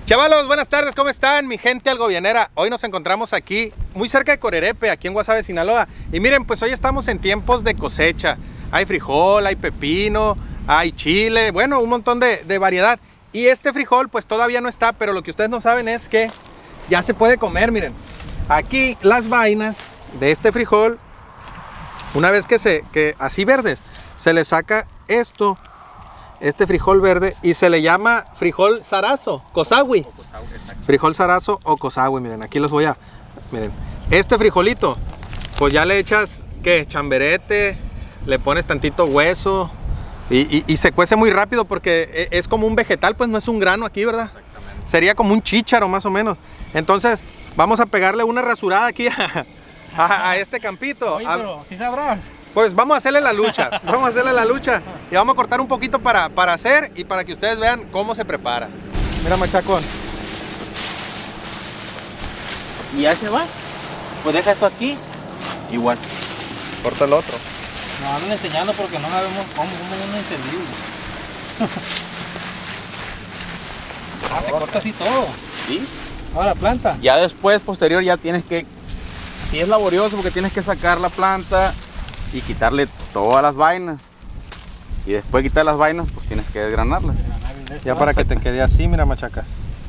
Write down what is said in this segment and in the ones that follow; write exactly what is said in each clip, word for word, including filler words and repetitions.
Chavalos, buenas tardes, ¿cómo están? Mi gente algovianera, hoy nos encontramos aquí, muy cerca de Corerepe, aquí en Guasave, Sinaloa. Y miren, pues hoy estamos en tiempos de cosecha. Hay frijol, hay pepino, hay chile, bueno, un montón de, de variedad. Y este frijol pues todavía no está, pero lo que ustedes no saben es que ya se puede comer, miren. Aquí las vainas de este frijol, una vez que se, que así verdes, se le saca esto, este frijol verde, y se le llama frijol zarazo, cosahui. Frijol zarazo o cosahui, miren, aquí los voy a, miren. Este frijolito, pues ya le echas, ¿qué? Chamberete, le pones tantito hueso, y, y, y se cuece muy rápido porque es como un vegetal, pues no es un grano aquí, ¿verdad? Exactamente. Sería como un chícharo más o menos. Entonces, vamos a pegarle una rasurada aquí a, a, a este campito. Oye, pero ¿sí sabrás? Pues vamos a hacerle la lucha, vamos a hacerle la lucha y vamos a cortar un poquito para, para hacer y para que ustedes vean cómo se prepara. Mira, machacón. Y ya se va. Pues deja esto aquí. Igual. Corta el otro. Nos andan enseñando porque no sabemos cómo, cómo uno es el libro. Ah, se corta así todo. Sí. Ahora la planta. Ya después, posterior, ya tienes que... Sí es laborioso porque tienes que sacar la planta y quitarle todas las vainas. Y después de quitar las vainas, pues tienes que desgranarlas. Ya para que te quede así, mira, machacas.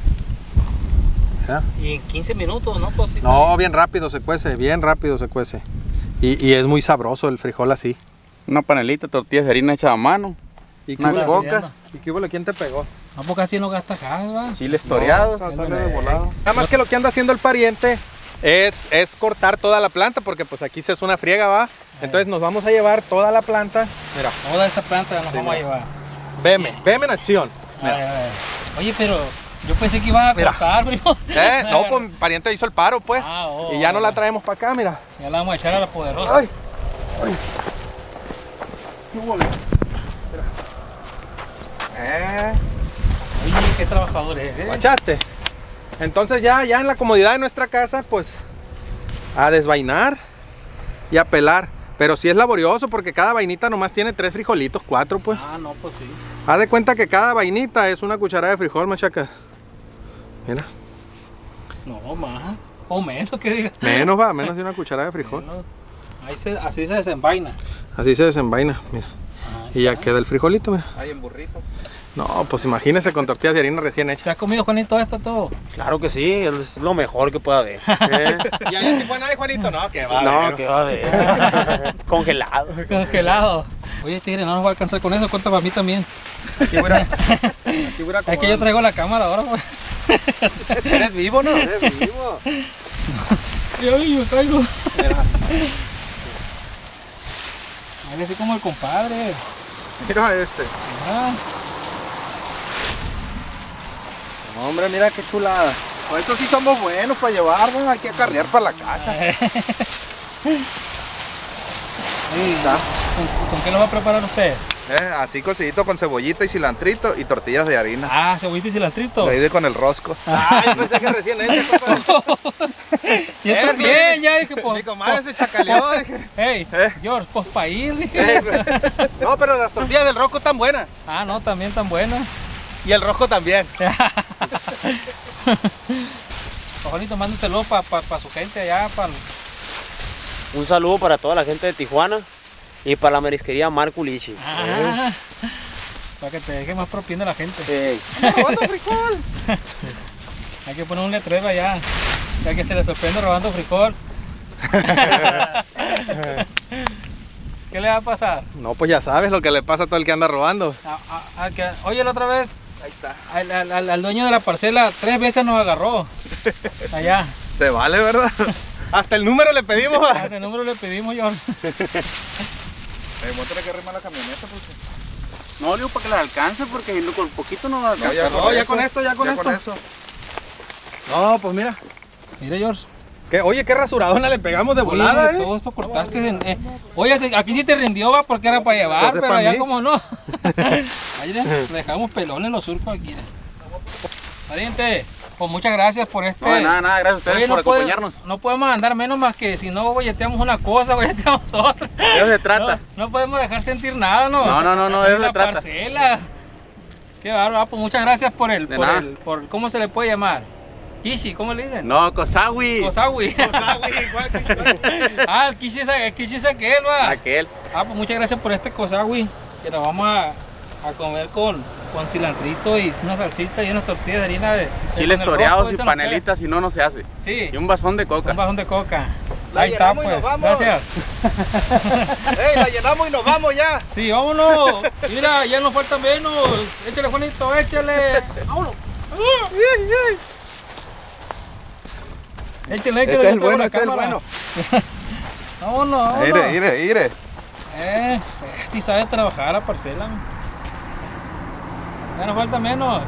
¿Ya? Y en quince minutos, ¿no? Pues, sí, No, bien rápido se cuece, bien rápido se cuece. Y, y es muy sabroso el frijol así. Una panelita, tortillas de harina hecha a mano. ¿Y qué Una hubo? coca. ¿Y qué hubo? ¿Quién te pegó? ¿A poco así no gasta gas, va? Chiles toreados. No, sale de volado. Nada más que lo que anda haciendo el pariente es, es cortar toda la planta, porque pues aquí se es una friega, va. Entonces nos vamos a llevar toda la planta. Mira, Toda esta planta nos Sí, vamos mira. a llevar. veme, veme en acción. Ay, ay. Oye, pero yo pensé que ibas a Mira. cortar, primo. ¿Eh? No, pues mi pariente hizo el paro, pues. Ah, oh, y ya no la oh. traemos para acá, mira. Ya la vamos a echar a la poderosa. Ay, ay. ¿Qué hubo? Mira. Eh, Oye, qué trabajador es, ¿eh? ¿Guachaste? Entonces ya, ya en la comodidad de nuestra casa, pues a desvainar y a pelar. Pero sí es laborioso porque cada vainita nomás tiene tres frijolitos, cuatro pues. Ah, no, pues sí. Haz de cuenta que cada vainita es una cucharada de frijol, machaca. Mira, No, más. O menos que diga. menos va, menos de una cucharada de frijol. Menos. Ahí se, así se desenvaina. Así se desenvaina, mira. Ah, Y ya queda el frijolito, mira. Ahí en burrito. No, pues imagínese con tortillas de harina recién hechas. ¿Se ha comido, Juanito, esto todo? Claro que sí, es lo mejor que pueda haber. ¿Eh? ¿Y allá en Tijuana hay, Juanito? No, que va. No, que va a haber. Congelado. Congelado. Oye, tigre, no nos va a alcanzar con eso. Cuenta para mí también. Aquí voy a, aquí voy a Es que yo traigo la cámara ahora, pues. ¿Eres vivo, no? Eres vivo. Yo, yo traigo. Mira, Haga así como el compadre. mira este. Ah, Hombre, mira qué chulada. Por eso sí somos buenos para llevar, ¿no? Hay que acarrear para la casa. Oye, ¿con, ¿Con qué lo va a preparar usted? Eh, así cocidito con cebollita y cilantrito y tortillas de harina. Ah, cebollita y cilantrito. Lo hice con el rosco. Ah, yo pensé que recién hecho, compadre. Y esto Eso, bien, ya dije, pues. Mi comadre se chacaleó, dije. Hey, ¿Eh? George, pues para ir, dije. Eh, No, pero las tortillas del rosco están buenas. Ah, no, también tan buena. Y el rosco también. Juanito, mándenselo para pa, pa su gente allá, para... Un saludo para toda la gente de Tijuana y para la marisquería Marco Lichi. Ah, para que te deje más propina la gente. Ey. ¿Robando frijol? Hay que poner un letrero allá, ya que se le sorprende robando frijol. ¿Qué le va a pasar? No, pues ya sabes lo que le pasa a todo el que anda robando. A, a, a que, oye, la otra vez, Ahí está. al, al- al- al dueño de la parcela tres veces nos agarró. Allá. Se vale, ¿verdad? Hasta el número le pedimos. ¿A qué número le pedimos, John? Eh, muéstrale que rima la camioneta, porque... No, digo para que las alcance porque con poquito no va a No, ya, no, ya con esto, ya con esto. No, pues mira. Mire, George. ¿Qué? Oye, qué rasuradona le pegamos de Oye, volada, ¿eh? todo esto cortaste en... eh, Oye, te- aquí sí te rindió, va, porque era para llevar, Entonces, pero pa' allá mí. como no. Ahí le, le dejamos pelón en los surcos aquí. Pariente, pues muchas gracias por este... No, de nada, nada, gracias a ustedes Oye, por no puede- acompañarnos. no podemos andar menos más que si no golleteamos una cosa, golleteamos otra. De eso se trata. No, no podemos dejar sentir nada, ¿no? No, no, no, no, de Ni eso se la trata. parcela. Qué bárbaro, pues muchas gracias por el, De por nada. el, por, ¿cómo se le puede llamar? Kishi, ¿cómo le dicen? No, Kosawi. Kosawi. Ah, el Kishi es, el Kishi es aquel, va. Aquel. Ah, pues muchas gracias por este Kosawi, que nos vamos a, a comer con, con cilantrito y una salsita y unas tortillas de harina de, de Chiles con el toreados rojo, y ese nos panelitas, si no, no se hace. pega. Sí, Y un vasón de coca. un bajón de coca. La Ahí está, llenamos y pues. nos vamos. Gracias. ¡Ey, la llenamos y nos vamos ya! Sí, vámonos. Mira, ya nos falta menos. Échale, Juanito, échale. Vámonos. Échale, échale. Este es yo el traigo bueno, la este es el cámara. bueno. Vámonos, vámonos. Mire, mire, mire. Eh, si sabe trabajar la parcela. Ya nos falta menos.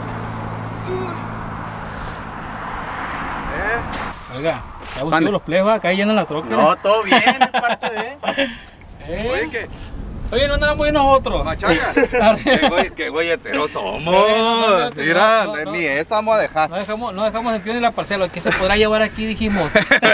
Oiga, ya Mande. buscamos los plebos, acá llenan la troca. No, todo bien, es parte de. Eh. Oye, ¿qué? Oye, no andamos bien nosotros. Machanga. Qué güey, qué güeyetero somos. No, Mira, no, no. ni esta vamos a dejar. No dejamos, no dejamos sentido ni la parcela. ¿Qué se podrá llevar aquí? Dijimos.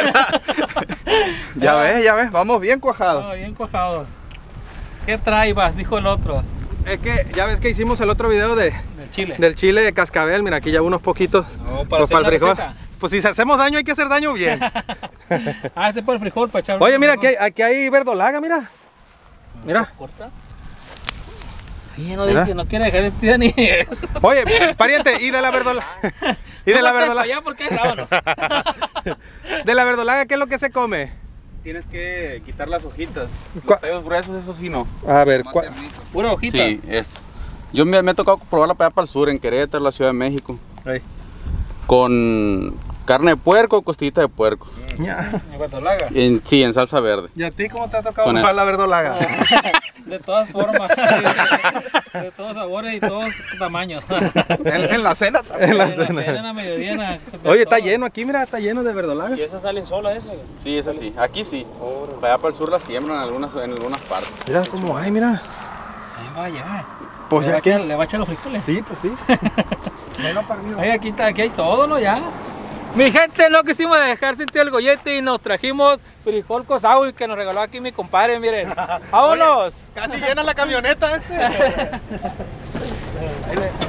Ya ves, ya ves, vamos bien cuajados. Ah, bien cuajado. ¿Qué traibas? Dijo el otro. Es que ya ves que hicimos el otro video de, Del chile. del chile de cascabel. Mira, aquí ya unos poquitos. No, Pues para hacer para el una frijol. receta. Pues si hacemos daño, hay que hacer daño bien. Ah, ese es para el frijol, para echar. Oye, mira, aquí hay, aquí hay verdolaga, mira. Mira. Corta. Oye, no, Mira. dije, no quiere dejar el pie ni eso. Oye, pariente, y de la verdolaga. Y de la verdolaga. Ya porque vámonos. De la verdolaga, ¿qué es lo que se come? Tienes que quitar las hojitas. ¿Cuál? Los tallos gruesos, eso sí no. A ver, Más ¿cuál? ternitos. Pura hojita. Sí, esto. Yo me, me ha tocado probarla para allá para el sur, en Querétaro, la Ciudad de México. Ahí. Con carne de puerco o costillita de puerco. Ya. En Guatolaga. En, sí, en salsa verde. ¿Y a ti cómo te ha tocado Con el- probar la verdolaga? De todas formas. De todos sabores y todos tamaños. En, en la cena también. En la En la cena. cena, en la mediodía. de Oye, está todo. lleno aquí, mira, está lleno de verdolaga. ¿Y esas salen solas esas? Sí, es así. Aquí sí. Para allá para el sur la siembran en algunas, en algunas partes. Mira cómo hay, mira. Ahí va a llevar. Pues le, va ya a que. echar, le va a echar los frijoles. Sí, pues sí. Bueno, para mí. Ahí, aquí, está, aquí hay todo, ¿no? Ya. Mi gente, no quisimos dejar sentir el gollete y nos trajimos frijol Kosawi que nos regaló aquí mi compadre, miren. ¡Vámonos! Casi llena la camioneta este. Ahí le-